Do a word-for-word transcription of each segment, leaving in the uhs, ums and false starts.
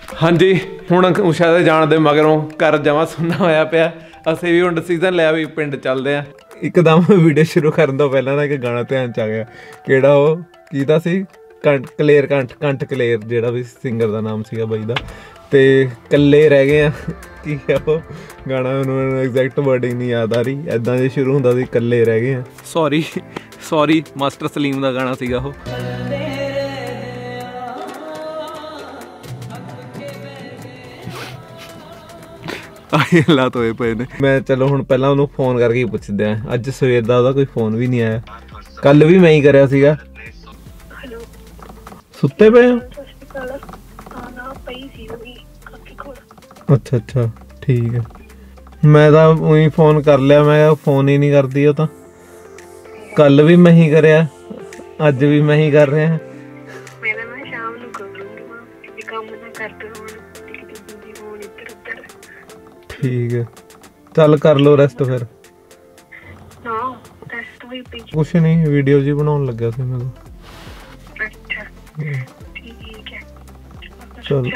हाँ जी हुण उषा दे जाण दे मगरों घर जमा सुनना होया पिया। असीं भी हुण डिसीजन लिया भी पिंड चलदे आ। एकदम वीडियो शुरू करन तो पहलां ना एक गाना ध्यान च आ गया, किहड़ा ओह कीदा सी, कंठ कलेर कंठ कंठ कलेर जिहड़ा भी सिंगर दा नाम सीगा बाई दा, ते कल्ले रह गए की है वो गाना, मैनूं एग्जैक्ट वर्डिंग नहीं याद आ रही, इदां जे शुरू हुंदा सी कल्ले रह गए। सॉरी सॉरी मास्टर सलीम दा गाना सीगा वो। हालात होए पे ने। मैं चलो हुण पहलां उहनूं फोन करके ही पुछदे आ। अज सवेर दा ओहदा कोई फोन भी नहीं आया, कल भी मैं ही करिया सीगा। सुत्ते पे हो? अच्छा अच्छा ठीक है। मैं तो उही फोन कर लिया, मैं फोन ही नहीं करती। वो तो कल भी मैं ही करिया, अज भी मैं ही कर रहा। ठीक है चल कर लो रेस्ट फिर। कुछ नहीं वीडियो जी बनाने लगा सी मैं। चल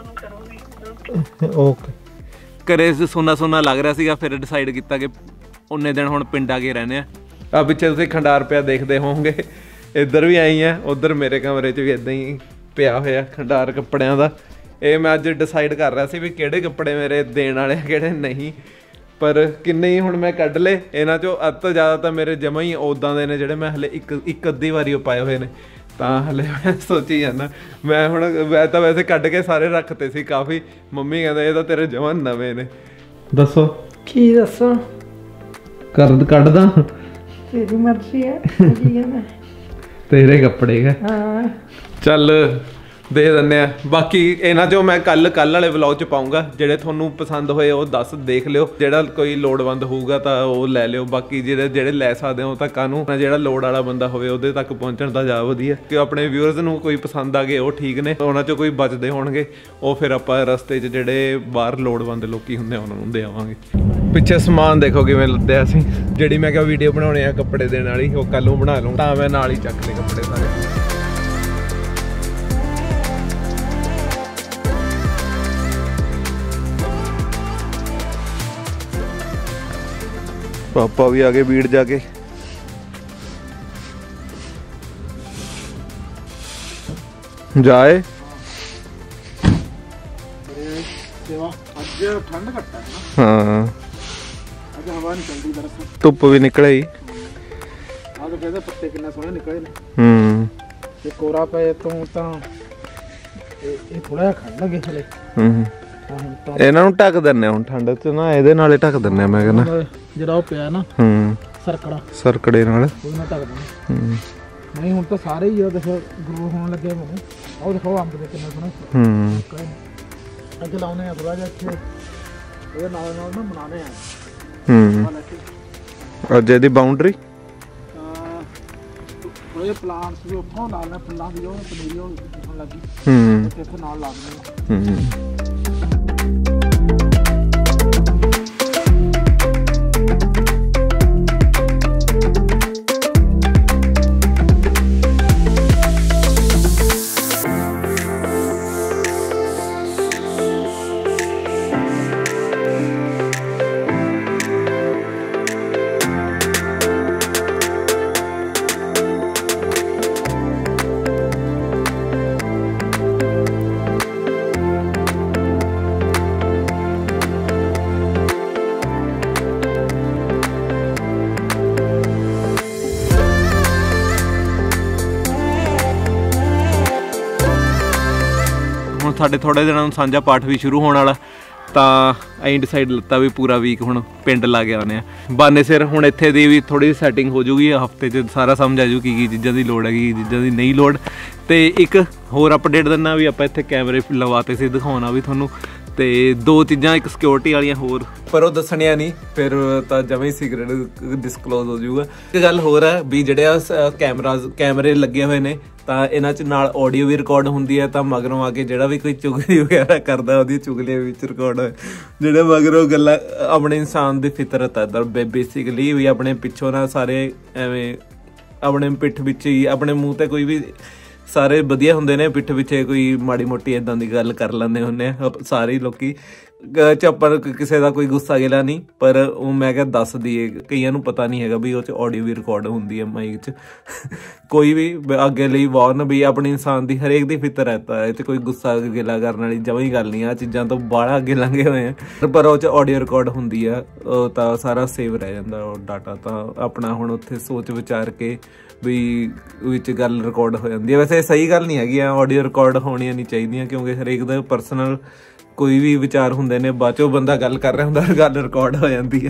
ओके। घरे सोना सोना लग रहा सीगा, फिर डिसाइड किया कि उन्ने दिन हुण पिंड आ के रहने आ। पिछे तुसीं खंडार पिया देखते होवोगे, इधर भी आई है, उधर मेरे कमरे च भी इदां ही पिया होया खंडार कपड़ियां दा। ये मैं अज डिसाइड कर रहा सी भी किहड़े कपड़े मेरे देण वाले किहड़े नहीं, पर किन्ने ही हुण मैं कढ ले। इन्हां चों अध तो ज़्यादा तो मेरे जमा ही उदां दे ने जिहड़े मैं हले एक एक अद्धी वारी पाए हुए ने, तां हले मैं सोची जाना। मैं हुण मैं तो वैसे कढ के सारे रखते सी काफ़ी, मम्मी कहंदे ये तां तेरे जमा नवे ने। दसो की दसो कर कढ दा, तेरी मर्जी है की है तेरे कपड़े है। हां चल दे दिंदे आ। बाकी इन्हां चों मैं कल कल वाले व्लॉग च पाऊँगा, ਜਿਹੜੇ ਤੁਹਾਨੂੰ पसंद होए वो दस देख लिओ, ਜਿਹੜਾ कोई लोड़वंद होਊਗਾ ਤਾਂ ਉਹ ਲੈ ਲਿਓ। ਬਾਕੀ ਜਿਹੜੇ ਜਿਹੜੇ ਲੈ ਸਕਦੇ ਹੋ ਤਾਂ ਕਾਹਨੂੰ, ਜਿਹੜਾ ਲੋੜ ਵਾਲਾ ਬੰਦਾ ਹੋਵੇ ਉਹਦੇ ਤੱਕ ਪਹੁੰਚਣ ਦਾ ਜ਼ਿਆਦਾ ਵਧੀਆ ਕਿ ਆਪਣੇ ਵਿਊਅਰਸ ਨੂੰ ਕੋਈ ਪਸੰਦ ਆ ਗਏ ਉਹ ਠੀਕ ਨੇ, ਉਹਨਾਂ ਚੋਂ ਕੋਈ ਬਚਦੇ ਹੋਣਗੇ ਉਹ ਫਿਰ ਆਪਾਂ ਰਸਤੇ 'ਚ ਜਿਹੜੇ ਬਾਹਰ ਲੋੜਵੰਦ ਲੋਕੀ ਹੁੰਦੇ ਉਹਨਾਂ ਨੂੰ ਦੇ ਆਵਾਂਗੇ। ਪਿੱਛੇ ਸਮਾਨ ਦੇਖੋ ਕਿਵੇਂ ਲੱਦਿਆ ਸੀ, ਜਿਹੜੀ ਮੈਂ ਕਿਹਾ ਵੀਡੀਓ ਬਣਾਉਣੇ ਆ ਕੱਪੜੇ ਦੇਣ ਵਾਲੀ ਉਹ ਕੱਲ ਨੂੰ ਬਣਾ ਲੂੰ, ਤਾਂ ਮੈਂ ਨਾਲ ਹੀ ਚੱਕ ਲਏ ਕੱਪੜੇ ਸਾਰੇ। पापा भी आगे बीड़ जाके जाए। हाँ धुप भी निकले ही, पत्ते कितने सोहने निकले ने। हम्म कोरा पे तो थोड़ा खंड लगे हले। हम्म ਇਹਨਾਂ ਨੂੰ ਢੱਕ ਦਿੰਨੇ ਹੁਣ ਠੰਡ ਚ ਨਾ, ਇਹਦੇ ਨਾਲ ਹੀ ਢੱਕ ਦਿੰਨੇ ਮੈਂ ਕਹਿੰਦਾ, ਜਿਹੜਾ ਉਹ ਪਿਆ ਨਾ ਹੂੰ ਸਰਕੜਾ ਸਰਕੜੇ ਨਾਲ ਉਹਦੇ ਨਾਲ ਢੱਕ ਦਿੰਨੇ। ਹੂੰ ਨਹੀਂ ਹੁਣ ਤਾਂ ਸਾਰੇ ਹੀ ਦੇਖੋ ਗਰੋ ਹੋਣ ਲੱਗੇ ਮੈਨੂੰ। ਉਹ ਦੇਖੋ ਅੰਬ ਦੇ ਕਿੰਨੇ ਸੋਹਣੇ। ਹੂੰ ਅੱਗੇ ਲਾਉਣੇ ਆ ਥੋੜਾ ਜਿਹਾ ਇੱਥੇ, ਇਹਦੇ ਨਾਲ ਨਾਲ ਨਾ ਬਣਾਉਣੇ ਆ। ਹੂੰ ਅੱਜ ਇਹਦੀ ਬਾਉਂਡਰੀ ਥੋੜੇ ਪਲਾਂਟਸ ਵੀ ਉੱਥੋਂ ਲਾ ਲੈਣੇ, ਫੁੱਲਾਂ ਦੀ ਉਹ ਪਨੀਰੀ ਉਹ ਦਿਖਣ ਲੱਗੀ। ਹੂੰ ਇੱਥੇ ਨਾਲ ਲਾ ਦਿੰਦੇ। ਹੂੰ ਸਾਡੇ ਥੋੜੇ ਦਿਨਾਂ ਨੂੰ ਸਾਂਝਾ ਪਾਠ ਵੀ ਸ਼ੁਰੂ ਹੋਣ ਵਾਲਾ, ਤਾਂ ਅਸੀਂ ਡਿਸਾਈਡ ਲਿੱਤਾ ਵੀ ਪੂਰਾ ਵੀਕ ਹੁਣ ਪਿੰਡ ਲਾ ਕੇ ਆਉਂਦੇ ਆ। ਬਾਨੇ ਸਿਰ ਹੁਣ ਇੱਥੇ ਦੀ ਵੀ ਥੋੜੀ ਜਿਹੀ ਸੈਟਿੰਗ ਹੋ ਜੂਗੀ, ਹਫਤੇ 'ਚ ਸਾਰਾ ਸਮਝ ਆ ਜੂ ਕੀ ਕੀ ਚੀਜ਼ਾਂ ਦੀ ਲੋੜ ਹੈਗੀ, ਚੀਜ਼ਾਂ ਦੀ ਨਹੀਂ ਲੋੜ। ਤੇ ਇੱਕ ਹੋਰ ਅਪਡੇਟ ਦਿੰਦਾ ਵੀ ਆਪਾਂ ਇੱਥੇ ਕੈਮਰੇ ਲਵਾਤੇ ਸੀ, ਦਿਖਾਉਣਾ ਵੀ ਤੁਹਾਨੂੰ। ਤੇ ਦੋ ਚੀਜ਼ਾਂ ਇੱਕ ਸਿਕਿਉਰਿਟੀ ਵਾਲੀਆਂ ਹੋਰ, ਪਰ ਉਹ ਦੱਸਣੀਆਂ ਨਹੀਂ, ਫਿਰ ਤਾਂ ਜਮਾਂ ਹੀ ਸੀਕਰੇਟ ਡਿਸਕਲੋਜ਼ ਹੋ ਜਾਊਗਾ। ਇੱਕ ਗੱਲ ਹੋਰ ਹੈ ਵੀ ਜਿਹੜੇ ਆ ਕੈਮਰਾਜ਼ ਕੈਮਰੇ ਲੱਗੇ ਹੋਏ ਨੇ ਤਾਂ ਇਹਨਾਂ 'ਚ ਨਾਲ ਆਡੀਓ ਵੀ ਰਿਕਾਰਡ ਹੁੰਦੀ ਹੈ, ਤਾਂ ਮਗਰੋਂ ਆ ਕੇ ਜਿਹੜਾ ਵੀ ਕੋਈ ਚੁਗਲੀ ਵਗੈਰਾ ਕਰਦਾ ਉਹਦੀ ਚੁਗਲੀਆਂ ਵਿੱਚ ਰਿਕਾਰਡ ਹੋਏ। ਜਿਹੜੇ ਮਗਰੋਂ ਗੱਲਾਂ ਆਪਣੇ ਇਨਸਾਨ ਦੀ ਫਿਤਰਤ ਹੈ ਇੱਧਰ ਬੇਸਿਕਲੀ ਵੀ ਆਪਣੇ ਪਿੱਛੋਂ ਨਾ ਸਾਰੇ ਐਵੇਂ ਆਪਣੇ ਪਿੱਠ ਵਿੱਚ ਹੀ ਆਪਣੇ ਮੂੰਹ 'ਤੇ ਕੋਈ ਵੀ ਸਾਰੇ ਵਧੀਆ ਹੁੰਦੇ ਨੇ, ਪਿੱਠ ਪਿੱਛੇ ਕੋਈ ਮਾੜੀ ਮੋਟੀ ਇਦਾਂ ਦੀ ਗੱਲ ਕਰ ਲੈਂਦੇ ਹੁੰਦੇ ਆ ਸਾਰੇ ਲੋਕੀ ਚ। ਆਪਾਂ ਕਿਸੇ ਦਾ ਕੋਈ ਗੁੱਸਾ ਗਿਲਾ ਨਹੀਂ, ਪਰ ਉਹ ਮੈਂ ਕਿਹਾ ਦੱਸ ਦਈਏ, ਕਈਆਂ ਨੂੰ ਪਤਾ ਨਹੀਂ ਹੈਗਾ ਵੀ ਉਹ 'ਚ ਆਡੀਓ ਵੀ ਰਿਕਾਰਡ ਹੁੰਦੀ ਹੈ ਮਾਈਕ 'ਚ। ਕੋਈ ਵੀ ਅੱਗੇ ਲਈ ਵਾਰਨ ਵੀ ਆਪਣੀ ਇਨਸਾਨ ਦੀ ਹਰੇਕ ਦੀ ਫਿਤਰਤ ਹੈ, ਇਹ 'ਚ ਕੋਈ ਗੁੱਸਾ ਗਿਲਾ ਕਰਨ ਵਾਲੀ ਜਮਾਂ ਹੀ ਗੱਲ ਨਹੀਂ। ਆਹ ਚੀਜ਼ਾਂ ਤੋਂ ਬਾਹਲਾ ਅੱਗੇ ਲੰਘੇ ਹੋਏ ਆ, ਪਰ ਉਹ 'ਚ ਆਡੀਓ ਰਿਕਾਰਡ ਹੁੰਦੀ ਆ, ਉਹ ਤਾਂ ਸਾਰਾ ਸੇਵ ਰਹਿ ਜਾਂਦਾ ਉਹ ਡਾਟਾ। ਤਾਂ ਆਪਣਾ ਹੁਣ ਉੱਥੇ ਸੋਚ ਵਿਚਾਰ ਕੇ ਵੀ ਵਿੱਚ ਗੱਲ ਰਿਕਾਰਡ ਹੋ ਜਾਂਦੀ ਹੈ। ਵੈਸੇ ਸਹੀ ਗੱਲ ਨਹੀਂ ਹੈਗੀ ਆ, ਆਡੀਓ ਰਿਕਾਰਡ ਹੋਣੀਆਂ ਨਹੀਂ ਚਾਹੀਦੀਆਂ, ਕਿਉਂਕਿ ਹਰੇਕ ਦਾ ਪਰਸਨਲ ਕੋਈ ਵੀ ਵਿਚਾਰ ਹੁੰਦੇ ਨੇ, ਬਾਅਦ 'ਚੋਂ ਬੰਦਾ ਗੱਲ ਕਰ ਰਿਹਾ ਹੁੰਦਾ ਗੱਲ ਰਿਕਾਰਡ ਹੋ ਜਾਂਦੀ ਹੈ।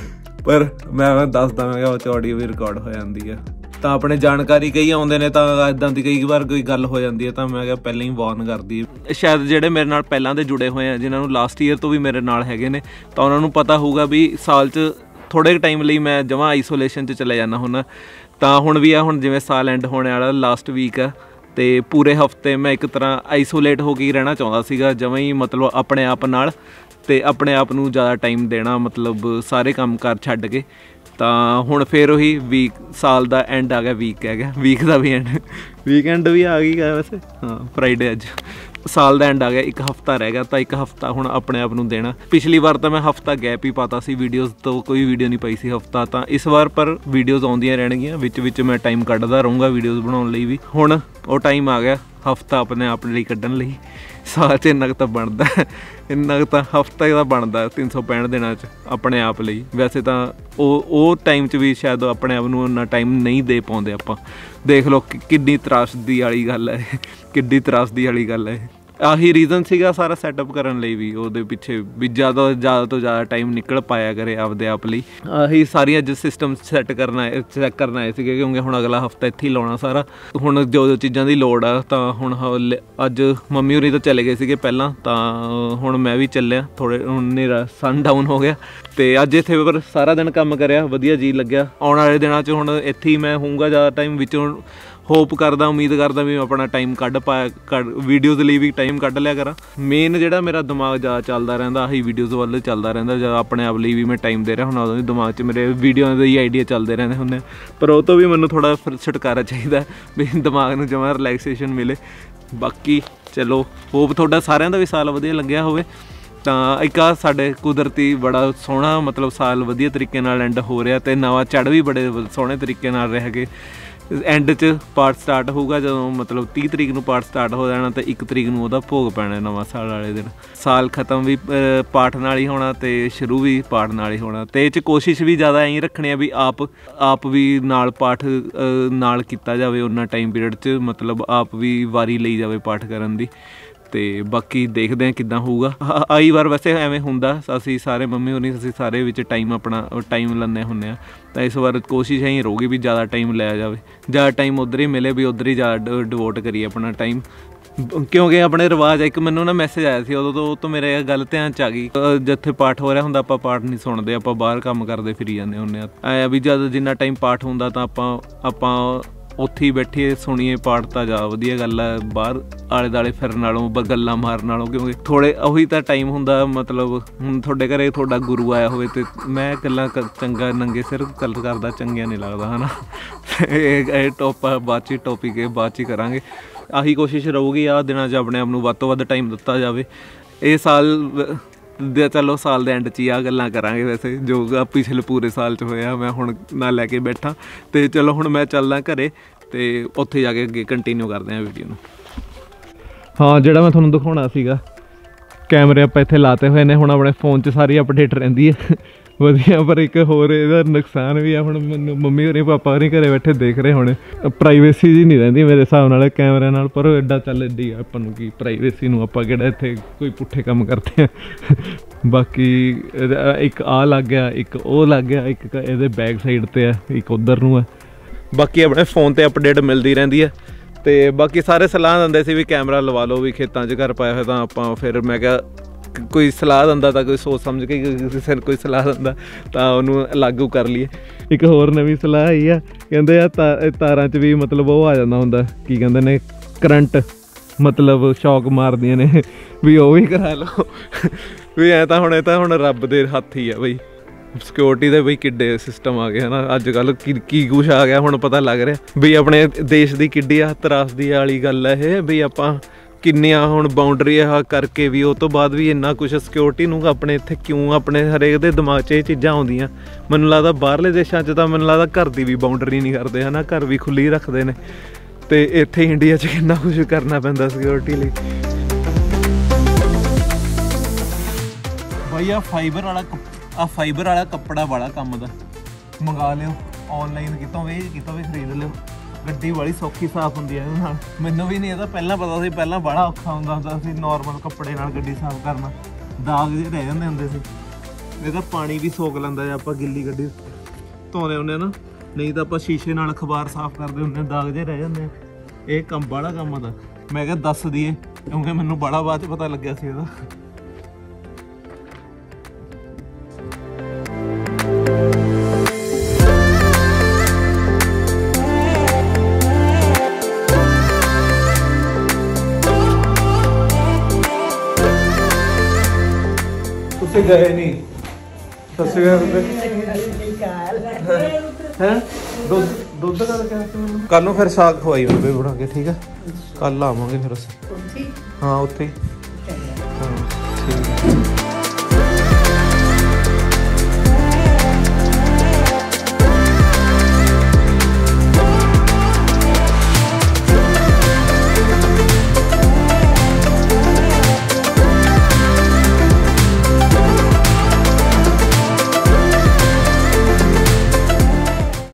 ਪਰ ਮੈਂ ਦੱਸਦਾ, ਮੈਂ ਕਿਹਾ ਉਹ 'ਚ ਆਡੀਓ ਵੀ ਰਿਕਾਰਡ ਹੋ ਜਾਂਦੀ ਹੈ। ਤਾਂ ਆਪਣੇ ਜਾਣਕਾਰੀ ਕਈ ਆਉਂਦੇ ਨੇ, ਤਾਂ ਇੱਦਾਂ ਦੀ ਕਈ ਵਾਰ ਕੋਈ ਗੱਲ ਹੋ ਜਾਂਦੀ ਹੈ, ਤਾਂ ਮੈਂ ਕਿਹਾ ਪਹਿਲਾਂ ਹੀ ਵਾਰਨ ਕਰਦੀ। ਸ਼ਾਇਦ ਜਿਹੜੇ ਮੇਰੇ ਨਾਲ ਪਹਿਲਾਂ ਦੇ ਜੁੜੇ ਹੋਏ ਆ, ਜਿਨ੍ਹਾਂ ਨੂੰ ਲਾਸਟ ਈਅਰ ਤੋਂ ਵੀ ਮੇਰੇ ਨਾਲ ਹੈਗੇ ਨੇ, ਤਾਂ ਉਹਨਾਂ ਨੂੰ ਪਤਾ ਹੋਊਗਾ ਵੀ ਸਾਲ 'ਚ ਥੋੜ੍ਹੇ ਟਾਈਮ ਲਈ ਮੈਂ ਜਮਾਂ ਆਈਸੋਲੇਸ਼ਨ 'ਚ ਚਲੇ ਜਾਂਦਾ ਹੁੰਦਾ। ਤਾਂ ਹੁਣ ਵੀ ਆ, ਹੁਣ ਜਿਵੇਂ ਸਾਲ ਐਂਡ ਹੋਣੇ ਵਾਲਾ ਲਾਸਟ ਵੀਕ ਆ, ਅਤੇ ਪੂਰੇ ਹਫ਼ਤੇ ਮੈਂ ਇੱਕ ਤਰ੍ਹਾਂ ਆਈਸੋਲੇਟ ਹੋ ਕੇ ਹੀ ਰਹਿਣਾ ਚਾਹੁੰਦਾ ਸੀਗਾ, ਜਮਾਂ ਹੀ ਮਤਲਬ ਆਪਣੇ ਆਪ ਨਾਲ, ਅਤੇ ਆਪਣੇ ਆਪ ਨੂੰ ਜ਼ਿਆਦਾ ਟਾਈਮ ਦੇਣਾ, ਮਤਲਬ ਸਾਰੇ ਕੰਮ ਕਾਰ ਛੱਡ ਕੇ। ਤਾਂ ਹੁਣ ਫਿਰ ਉਹੀ ਵੀਕ, ਸਾਲ ਦਾ ਐਂਡ ਆ ਗਿਆ, ਵੀਕ ਹੈਗਾ, ਵੀਕ ਦਾ ਵੀ ਐਂਡ, ਵੀਕਐਂਡ ਵੀ ਆ ਗਈ ਗਿਆ ਵੈਸੇ, ਹਾਂ ਫਰਾਈਡੇ ਅੱਜ। ਸਾਲ ਦਾ ਐਂਡ ਆ ਗਿਆ, ਇੱਕ ਹਫ਼ਤਾ ਰਹਿ ਗਿਆ, ਤਾਂ ਇੱਕ ਹਫ਼ਤਾ ਹੁਣ ਆਪਣੇ ਆਪ ਨੂੰ ਦੇਣਾ। ਪਿਛਲੀ ਵਾਰ ਤਾਂ ਮੈਂ ਹਫ਼ਤਾ ਗੈਪ ਹੀ ਪਾਤਾ ਸੀ ਵੀਡੀਓਜ਼ ਤੋਂ, ਕੋਈ ਵੀਡੀਓ ਨਹੀਂ ਪਾਈ ਸੀ ਹਫ਼ਤਾ। ਤਾਂ ਇਸ ਵਾਰ ਪਰ ਵੀਡੀਓਜ਼ ਆਉਂਦੀਆਂ ਰਹਿਣਗੀਆਂ, ਵਿੱਚ ਵਿੱਚ ਮੈਂ ਟਾਈਮ ਕੱਢਦਾ ਰਹੂੰਗਾ ਵੀਡੀਓਜ਼ ਬਣਾਉਣ ਲਈ ਵੀ। ਹੁਣ ਉਹ ਟਾਈਮ ਆ ਗਿਆ ਹਫ਼ਤਾ ਆਪਣੇ ਆਪ ਲਈ ਕੱਢਣ ਲਈ। ਸਾਲ 'ਚ ਇੰਨਾ ਕੁ ਤਾਂ ਬਣਦਾ, ਇੰਨਾ ਕੁ ਤਾਂ ਹਫ਼ਤਾ ਦਾ ਬਣਦਾ ਤਿੰਨ ਸੌ ਪੈਂਹਠ ਦਿਨਾਂ 'ਚ ਆਪਣੇ ਆਪ ਲਈ। ਵੈਸੇ ਤਾਂ ਉਹ ਉਹ ਟਾਈਮ 'ਚ ਵੀ ਸ਼ਾਇਦ ਆਪਣੇ ਆਪ ਨੂੰ ਉਨਾ ਟਾਈਮ ਨਹੀਂ ਦੇ ਪਾਉਂਦੇ ਆਪਾਂ। ਦੇਖ ਲਓ ਕਿੰਨੀ ਤਰਾਸਦੀ ਵਾਲੀ ਗੱਲ ਹੈ, ਕਿੱਡੀ ਤਰਾਸਦੀ ਵਾਲੀ ਗੱਲ ਹੈ। ਆਹੀ ਰੀਜ਼ਨ ਸੀਗਾ ਸਾਰਾ ਸੈਟਅਪ ਕਰਨ ਲਈ ਵੀ, ਉਹਦੇ ਪਿੱਛੇ ਵੀ ਜ਼ਿਆਦਾ ਜ਼ਿਆਦਾ ਤੋਂ ਜ਼ਿਆਦਾ ਟਾਈਮ ਨਿਕਲ ਪਾਇਆ ਕਰੇ ਆਪਦੇ ਆਪ ਲਈ। ਆਹੀ ਸਾਰੀਆਂ ਅੱਜ ਸਿਸਟਮ ਸੈੱਟ ਕਰਨਾ ਚੈੱਕ ਕਰਨ ਆਏ ਸੀਗੇ, ਕਿਉਂਕਿ ਹੁਣ ਅਗਲਾ ਹਫ਼ਤਾ ਇੱਥੇ ਹੀ ਲਾਉਣਾ ਸਾਰਾ। ਹੁਣ ਜੋ ਜੋ ਚੀਜ਼ਾਂ ਦੀ ਲੋੜ ਆ, ਤਾਂ ਹੁਣ ਅੱਜ ਮੰਮੀ ਹੋਰੀ ਤਾਂ ਚਲੇ ਗਏ ਸੀਗੇ ਪਹਿਲਾਂ, ਤਾਂ ਹੁਣ ਮੈਂ ਵੀ ਚੱਲਿਆ। ਥੋੜ੍ਹੇ ਹੁਣ ਹਨੇਰਾ ਸਨ ਡਾਊਨ ਹੋ ਗਿਆ, ਅਤੇ ਅੱਜ ਇੱਥੇ ਪਰ ਸਾਰਾ ਦਿਨ ਕੰਮ ਕਰਿਆ, ਵਧੀਆ ਜੀ ਲੱਗਿਆ। ਆਉਣ ਵਾਲੇ ਦਿਨਾਂ 'ਚ ਹੁਣ ਇੱਥੇ ਹੀ ਮੈਂ ਹੋਊਂਗਾ ਜ਼ਿਆਦਾ ਟਾਈਮ। ਵਿੱਚੋਂ ਹੋਪ ਕਰਦਾ, ਉਮੀਦ ਕਰਦਾ ਵੀ ਆਪਣਾ ਟਾਈਮ ਕੱਢ ਪਾਇਆ, ਕੱਢ ਵੀਡੀਓਜ਼ ਲਈ ਵੀ ਟਾਈਮ ਕੱਢ ਲਿਆ ਕਰਾਂ। ਮੇਨ ਜਿਹੜਾ ਮੇਰਾ ਦਿਮਾਗ ਜ਼ਿਆਦਾ ਚੱਲਦਾ ਰਹਿੰਦਾ, ਆਹੀ ਵੀਡੀਓਜ਼ ਵੱਲ ਚੱਲਦਾ ਰਹਿੰਦਾ। ਜਦੋਂ ਆਪਣੇ ਆਪ ਲਈ ਵੀ ਮੈਂ ਟਾਈਮ ਦੇ ਰਿਹਾ ਹੁਣ, ਉਦੋਂ ਵੀ ਦਿਮਾਗ 'ਚ ਮੇਰੇ ਵੀਡੀਓ ਦੇ ਹੀ ਆਈਡੀਆ ਚੱਲਦੇ ਰਹਿੰਦੇ ਹੁੰਦੇ। ਪਰ ਉਹ ਤੋਂ ਵੀ ਮੈਨੂੰ ਥੋੜ੍ਹਾ ਫਿਰ ਛੁਟਕਾਰਾ ਚਾਹੀਦਾ, ਵੀ ਦਿਮਾਗ ਨੂੰ ਜਮਾਂ ਰਿਲੈਕਸੇਸ਼ਨ ਮਿਲੇ। ਬਾਕੀ ਚਲੋ, ਹੋਪ ਤੁਹਾਡਾ ਸਾਰਿਆਂ ਦਾ ਵੀ ਸਾਲ ਵਧੀਆ ਲੰਘਿਆ ਹੋਵੇ। ਤਾਂ ਇੱਕ ਆ ਸਾਡੇ ਕੁਦਰਤੀ ਬੜਾ ਸੋਹਣਾ ਮਤਲਬ ਸਾਲ ਵਧੀਆ ਤਰੀਕੇ ਨਾਲ ਐਂਡ ਹੋ ਰਿਹਾ, ਅਤੇ ਨਵਾਂ ਚੜ੍ਹ ਵੀ ਬੜੇ ਸੋਹਣੇ ਤਰੀਕੇ ਨਾਲ ਰਹਿ ਗਏ। ਐਂਡ 'ਚ ਪਾਠ ਸਟਾਰਟ ਹੋਊਗਾ, ਜਦੋਂ ਮਤਲਬ ਤੀਹ ਤਰੀਕ ਨੂੰ ਪਾਠ ਸਟਾਰਟ ਹੋ ਜਾਣਾ, ਅਤੇ ਇੱਕ ਤਰੀਕ ਨੂੰ ਉਹਦਾ ਭੋਗ ਪੈਣਾ ਨਵਾਂ ਸਾਲ ਵਾਲੇ ਦਿਨ। ਸਾਲ ਖ਼ਤਮ ਵੀ ਪਾਠ ਨਾਲ ਹੀ ਹੋਣਾ, ਅਤੇ ਸ਼ੁਰੂ ਵੀ ਪਾਠ ਨਾਲ ਹੀ ਹੋਣਾ। ਅਤੇ ਇਹ 'ਚ ਕੋਸ਼ਿਸ਼ ਵੀ ਜ਼ਿਆਦਾ ਐਂ ਰੱਖਣੀ ਆ ਵੀ ਆਪ ਆਪ ਵੀ ਨਾਲ ਪਾਠ ਨਾਲ ਕੀਤਾ ਜਾਵੇ ਉਹਨਾਂ ਟਾਈਮ ਪੀਰੀਅਡ 'ਚ, ਮਤਲਬ ਆਪ ਵੀ ਵਾਰੀ ਲਈ ਜਾਵੇ ਪਾਠ ਕਰਨ ਦੀ। ਅਤੇ ਬਾਕੀ ਦੇਖਦੇ ਹਾਂ ਕਿੱਦਾਂ ਹੋਊਗਾ। ਆਈ ਵਾਰ ਵੈਸੇ ਐਵੇਂ ਹੁੰਦਾ, ਅਸੀਂ ਸਾਰੇ ਮੰਮੀ ਹੋਣੀ ਅਸੀਂ ਸਾਰੇ ਵਿੱਚ ਟਾਈਮ ਆਪਣਾ ਟਾਈਮ ਲੈਂਦੇ ਹੁੰਦੇ ਹਾਂ। ਤਾਂ ਇਸ ਵਾਰ ਕੋਸ਼ਿਸ਼ ਇਹੀ ਰਹੂਗੀ ਵੀ ਜ਼ਿਆਦਾ ਟਾਈਮ ਲਿਆ ਜਾਵੇ, ਜ਼ਿਆਦਾ ਟਾਈਮ ਉੱਧਰ ਹੀ ਮਿਲੇ, ਵੀ ਉੱਧਰ ਹੀ ਜ਼ਿਆਦਾ ਡਿਵੋਟ ਕਰੀਏ ਆਪਣਾ ਟਾਈਮ। ਕਿਉਂਕਿ ਆਪਣੇ ਰਿਵਾਜ਼ ਇੱਕ ਮੈਨੂੰ ਨਾ ਮੈਸੇਜ ਆਇਆ ਸੀ, ਉਦੋਂ ਤੋਂ ਉਹ ਤੋਂ ਮੇਰੇ ਗੱਲ ਧਿਆਨ 'ਚ ਆ ਗਈ। ਜਿੱਥੇ ਪਾਠ ਹੋ ਰਿਹਾ ਹੁੰਦਾ ਆਪਾਂ ਪਾਠ ਨਹੀਂ ਸੁਣਦੇ, ਆਪਾਂ ਬਾਹਰ ਕੰਮ ਕਰਦੇ ਫਿਰੀ ਜਾਂਦੇ ਹੁੰਦੇ ਹਾਂ। ਐਂ ਵੀ ਜਦ ਜਿੰਨਾ ਟਾਈਮ ਪਾਠ ਹੁੰਦਾ ਤਾਂ ਆਪਾਂ ਆਪਾਂ ਉੱਥੇ ਹੀ ਬੈਠੀਏ ਸੁਣੀਏ ਪਾਠ, ਤਾਂ ਜ਼ਿਆਦਾ ਵਧੀਆ ਗੱਲ ਹੈ ਬਾਹਰ ਆਲੇ ਦੁਆਲੇ ਫਿਰਨ ਨਾਲੋਂ, ਗੱਲਾਂ ਮਾਰਨ ਨਾਲੋਂ। ਕਿਉਂਕਿ ਥੋੜ੍ਹੇ ਉਹੀ ਤਾਂ ਟਾਈਮ ਹੁੰਦਾ, ਮਤਲਬ ਹੁਣ ਤੁਹਾਡੇ ਘਰੇ ਤੁਹਾਡਾ ਗੁਰੂ ਆਇਆ ਹੋਵੇ ਅਤੇ ਮੈਂ ਗੱਲਾਂ ਚੰਗਾ ਨੰਗੇ ਸਿਰ ਗੱਲ ਕਰਦਾ ਚੰਗੀਆਂ ਨਹੀਂ ਲੱਗਦਾ, ਹੈ ਨਾ। ਇਹ ਇਹ ਟੋਪ ਬਾਅਦ 'ਚ ਟੋਪਿਕ ਇਹ ਬਾਅਦ 'ਚ ਕਰਾਂਗੇ। ਆਹੀ ਕੋਸ਼ਿਸ਼ ਰਹੂਗੀ ਆਹ ਦਿਨਾਂ 'ਚ ਆਪਣੇ ਆਪ ਨੂੰ ਵੱਧ ਤੋਂ ਵੱਧ ਟਾਈਮ ਦਿੱਤਾ ਜਾਵੇ। ਇਹ ਸਾਲ ਦੇ ਚਲੋ ਸਾਲ ਦੇ ਐਂਡ 'ਚ ਹੀ ਆਹ ਗੱਲਾਂ ਕਰਾਂਗੇ, ਵੈਸੇ ਜੋ ਪਿਛਲੇ ਪੂਰੇ ਸਾਲ 'ਚ ਹੋਇਆ ਮੈਂ ਹੁਣ ਨਾ ਲੈ ਕੇ ਬੈਠਾ। ਅਤੇ ਚਲੋ ਹੁਣ ਮੈਂ ਚੱਲਦਾ ਘਰੇ, ਅਤੇ ਉੱਥੇ ਜਾ ਕੇ ਅੱਗੇ ਕੰਟੀਨਿਊ ਕਰਦੇ ਹਾਂ ਵੀਡੀਓ ਨੂੰ। ਹਾਂ, ਜਿਹੜਾ ਮੈਂ ਤੁਹਾਨੂੰ ਦਿਖਾਉਣਾ ਸੀਗਾ, ਕੈਮਰੇ ਆਪਾਂ ਇੱਥੇ ਲਾਤੇ ਹੋਏ ਨੇ। ਹੁਣ ਆਪਣੇ ਫ਼ੋਨ 'ਚ ਸਾਰੀ ਅਪਡੇਟ ਰਹਿੰਦੀ ਹੈ ਵਧੀਆ, ਪਰ ਇੱਕ ਹੋਰ ਇਹਦਾ ਨੁਕਸਾਨ ਵੀ ਆ। ਹੁਣ ਮੈਨੂੰ ਮੰਮੀ ਹੋਰੀ ਪਾਪਾ ਹੋਰੀ ਘਰੇ ਬੈਠੇ ਦੇਖ ਰਹੇ ਹੋਣੇ, ਪ੍ਰਾਈਵੇਸੀ ਜੀ ਨਹੀਂ ਰਹਿੰਦੀ ਮੇਰੇ ਹਿਸਾਬ ਨਾਲ ਕੈਮਰਿਆਂ ਨਾਲ। ਪਰ ਉਹ ਐਡਾ ਚੱਲ ਐਡੀ ਆਪਾਂ ਨੂੰ ਕੀ ਪ੍ਰਾਈਵੇਸੀ ਨੂੰ, ਆਪਾਂ ਕਿਹੜਾ ਇੱਥੇ ਕੋਈ ਪੁੱਠੇ ਕੰਮ ਕਰਦੇ ਹਾਂ। ਬਾਕੀ ਇੱਕ ਆਹ ਲੱਗ ਗਿਆ, ਇੱਕ ਉਹ ਲੱਗ ਗਿਆ, ਇੱਕ ਇਹਦੇ ਬੈਕ ਸਾਈਡ 'ਤੇ ਆ, ਇੱਕ ਉੱਧਰ ਨੂੰ ਹੈ। ਬਾਕੀ ਆਪਣੇ ਫ਼ੋਨ 'ਤੇ ਅਪਡੇਟ ਮਿਲਦੀ ਰਹਿੰਦੀ ਹੈ। ਅਤੇ ਬਾਕੀ ਸਾਰੇ ਸਲਾਹ ਦਿੰਦੇ ਸੀ ਵੀ ਕੈਮਰਾ ਲਵਾ ਲਓ, ਵੀ ਖੇਤਾਂ 'ਚ ਘਰ ਪਾਇਆ ਹੋਇਆ। ਤਾਂ ਆਪਾਂ ਫਿਰ ਮੈਂ ਕਿਹਾ ਕੋਈ ਸਲਾਹ ਦਿੰਦਾ ਤਾਂ ਕੋਈ ਸੋਚ ਸਮਝ ਕੇ, ਕਿਸੇ ਨੂੰ ਕੋਈ ਸਲਾਹ ਦਿੰਦਾ ਤਾਂ ਉਹਨੂੰ ਲਾਗੂ ਕਰ ਲਈਏ। ਇੱਕ ਹੋਰ ਨਵੀਂ ਸਲਾਹ ਆਈ ਆ, ਕਹਿੰਦੇ ਆ ਤਾ ਤਾਰਾਂ 'ਚ ਵੀ ਮਤਲਬ ਉਹ ਆ ਜਾਂਦਾ ਹੁੰਦਾ, ਕੀ ਕਹਿੰਦੇ ਨੇ, ਕਰੰਟ, ਮਤਲਬ ਸ਼ੌਕ ਮਾਰਦੀਆਂ ਨੇ, ਵੀ ਉਹ ਵੀ ਕਰਾ ਲਓ। ਵੀ ਐਂ ਤਾਂ ਹੁਣ ਇਹ ਤਾਂ ਹੁਣ ਰੱਬ ਦੇ ਹੱਥ ਹੀ ਆ ਬਈ, ਸਿਕਿਉਰਿਟੀ ਦੇ ਬਈ ਕਿੱਡੇ ਸਿਸਟਮ ਆ ਗਏ ਹਨਾ ਅੱਜ ਕੱਲ੍ਹ, ਕੀ ਕੀ ਕੁਛ ਆ ਗਿਆ ਹੁਣ ਪਤਾ ਲੱਗ ਰਿਹਾ ਬਈ ਆਪਣੇ ਦੇਸ਼ ਦੀ ਕਿੱਡੀ ਆ ਤਰਾਸਦੀ ਵਾਲੀ ਗੱਲ ਹੈ ਇਹ, ਬਈ ਆਪਾਂ ਕਿੰਨੀਆਂ ਹੁਣ ਬਾਉਂਡਰੀ ਆ ਕਰਕੇ ਵੀ ਉਹ ਤੋਂ ਬਾਅਦ ਵੀ ਇੰਨਾ ਕੁਛ ਸਿਕਿਉਰਿਟੀ ਨੂੰ ਆਪਣੇ ਇੱਥੇ ਕਿਉਂ ਆਪਣੇ ਹਰੇਕ ਦੇ ਦਿਮਾਗ 'ਚ ਇਹ ਚੀਜ਼ਾਂ ਆਉਂਦੀਆਂ। ਮੈਨੂੰ ਲੱਗਦਾ ਬਾਹਰਲੇ ਦੇਸ਼ਾਂ 'ਚ ਤਾਂ ਮੈਨੂੰ ਲੱਗਦਾ ਘਰ ਦੀ ਵੀ ਬਾਉਂਡਰੀ ਨਹੀਂ ਕਰਦੇ ਹੈ ਨਾ, ਘਰ ਵੀ ਖੁੱਲ੍ਹੀ ਰੱਖਦੇ ਨੇ, ਤੇ ਇੱਥੇ ਇੰਡੀਆ 'ਚ ਕਿੰਨਾ ਕੁਛ ਕਰਨਾ ਪੈਂਦਾ ਸਿਕਿਉਰਿਟੀ ਲਈ। ਭਾਈ ਆ ਫਾਈਬਰ ਵਾਲਾ ਆ ਫਾਈਬਰ ਵਾਲਾ ਕੱਪੜਾ ਵਾਲਾ ਕੰਮ ਦਾ ਮੰਗਾ ਲਿਓ ਔਨਲਾਈਨ, ਕਿਤੋਂ ਵੀ ਕਿਤੋਂ ਵੀ ਖਰੀਦ ਲਿਓ। ਗੱਡੀ ਬੜੀ ਸੌਖੀ ਸਾਫ਼ ਹੁੰਦੀ ਹੈ ਇਹਦੇ ਨਾਲ। ਮੈਨੂੰ ਵੀ ਨਹੀਂ ਇਹਦਾ ਪਹਿਲਾਂ ਪਤਾ ਸੀ, ਪਹਿਲਾਂ ਬੜਾ ਔਖਾ ਹੁੰਦਾ ਹੁੰਦਾ ਸੀ ਨੋਰਮਲ ਕੱਪੜੇ ਨਾਲ ਗੱਡੀ ਸਾਫ਼ ਕਰਨਾ, ਦਾਗ ਜਿਹੇ ਰਹਿ ਜਾਂਦੇ ਹੁੰਦੇ ਸੀ। ਇਹਦਾ ਪਾਣੀ ਵੀ ਸੋਕ ਲੈਂਦਾ ਜੇ ਆਪਾਂ ਗਿੱਲੀ ਗੱਡੀ ਧੋਨੇ ਹੁੰਦੇ ਨਾ, ਨਹੀਂ ਤਾਂ ਆਪਾਂ ਸ਼ੀਸ਼ੇ ਨਾਲ ਅਖਬਾਰ ਸਾਫ਼ ਕਰਦੇ ਹੁੰਦੇ, ਦਾਗ ਜਿਹੇ ਰਹਿ ਜਾਂਦੇ ਆ। ਇਹ ਕੰਮ ਬੜਾ ਕੰਮ ਦਾ, ਮੈਂ ਕਿਹਾ ਦੱਸ ਦਈਏ ਕਿਉਂਕਿ ਮੈਨੂੰ ਬੜਾ ਬਾਅਦ 'ਚ ਪਤਾ ਲੱਗਿਆ ਸੀ ਇਹਦਾ। ਤੁਸੀਂ ਗਏ ਨਹੀਂ? ਸਤਿ ਸ਼੍ਰੀ ਅਕਾਲ। ਹੈ ਦੁੱਧ ਦੁੱਧ ਦਾ ਕਿਹਾ ਸੀ ਮੈਨੂੰ। ਕੱਲ ਨੂੰ ਫਿਰ ਸਾਗ ਖਵਾਈ ਬੇਬੇ ਬਣਾ ਕੇ, ਠੀਕ ਹੈ? ਕੱਲ ਆਵਾਂਗੇ ਫਿਰ ਅਸੀਂ। ਹਾਂ ਉੱਥੇ ਹੀ। ਹਾਂ ਠੀਕ ਹੈ।